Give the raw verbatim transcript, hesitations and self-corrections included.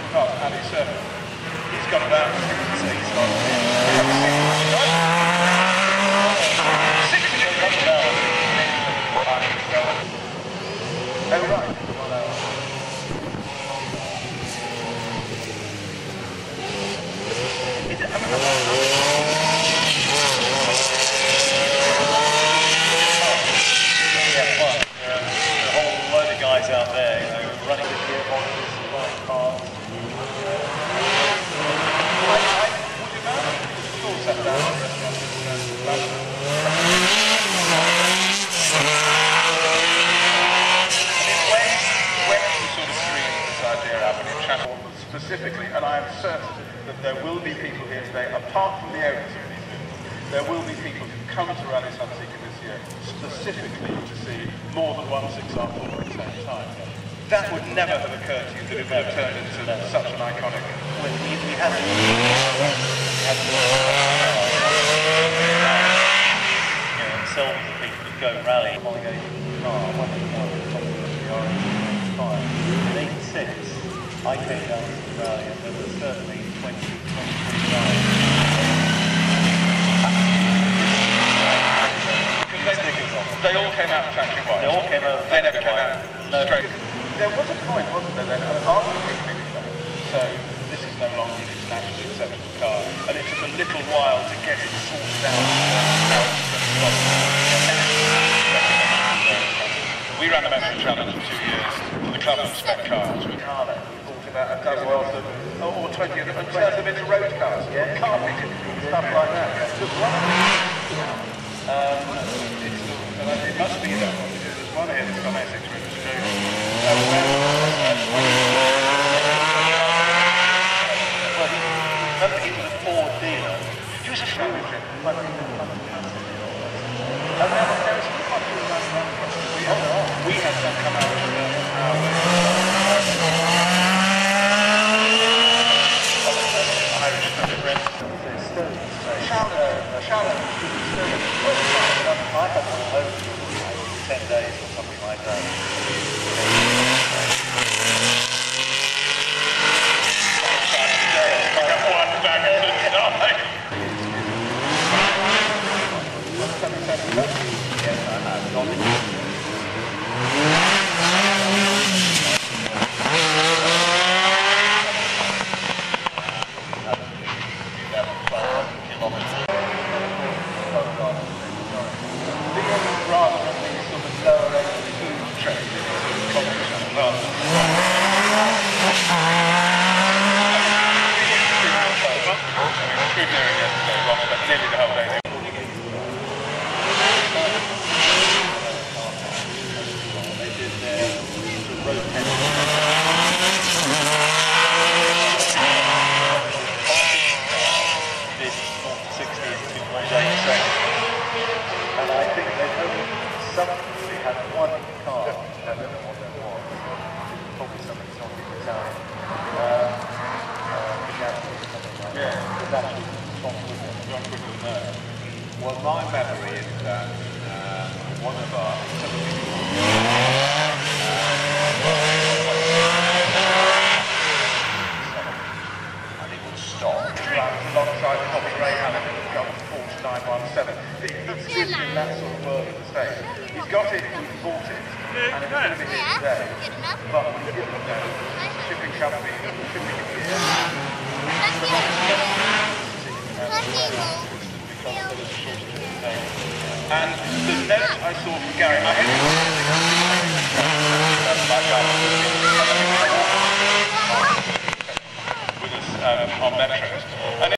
past Rallye Sunseeker. He's got about, so he's got sixty Oh, right. Is it, I mean, yeah, well, there are a whole load of guys out there, you know, running the gearboxes, flying parts. I, I, would you know? It's all set down in restaurants in London. Specifically, and I am certain that there will be people here today, apart from the owners of these buildings, there will be people who come to Rallye Sunseeker this year specifically to see more than one six R four at the same time. That would never have occurred to you that it would have turned into such an iconic... Well, we, we had we had you know, themselves the people that go rally homologated car, one of the top of the R five. In eighty-six, I came down to the rally and there were certainly twenty, twenty-three guys. Because they, they all came out of factory wise. They all came out They never came out no. straight. There was a point, wasn't there, then, after the big finish that. So this is no longer an internationally acceptable car. And it took a little while to get it sorted out. We ran the Metro Challenge for two years for the club of spec cars. We bought about a dozen or, or twenty of them and turned them into road cars, yeah, carpet, stuff like that. Yeah. Just one of them. Um, it's, it must be that one. There's one here that's got an Essex registration. Uh, well, he, remember he was a Ford dealer. He was a Ford dealer. And there was a few countries around the country. We had some come out of Challenge. I had one home for ten days or something like that. One back at the time. Yes, I have. Rather than these sort of lower end food trends in competition rather than we were there yesterday, Ron spent nearly the whole day there. They did their road test. Did sixty in two point eight seconds. And I think they've only somebody had one car, I don't know what that was, probably something something Italian, uh, uh, or something like that. Yeah. It was actually Tom Quicker. Tom Quicker, no. Well, my memory is that uh, one of our, and he would stop. Alongside the Bobby Ray Allen in the Gulf forty-nine one seven. He exists in that sort of world at the stage. He's got it, he bought it, and it's going to be here today. But we didn't know shipping company, shipping it here. And the note I saw from Gary, I hate with us um, on Metros.